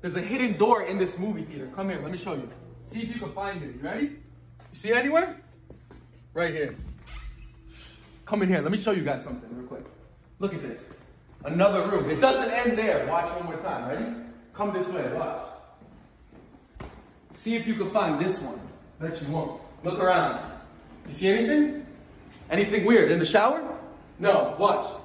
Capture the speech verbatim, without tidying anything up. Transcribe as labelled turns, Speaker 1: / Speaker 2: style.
Speaker 1: There's a hidden door in this movie theater. Come here, let me show you. See if you can find it. You ready? You see it anywhere? Right here. Come in here. Let me show you guys something real quick. Look at this. Another room. It doesn't end there. Watch one more time. Ready? Come this way. Watch. See if you can find this one. Bet you won't. Look around. You see anything? Anything weird? In the shower? No. Watch.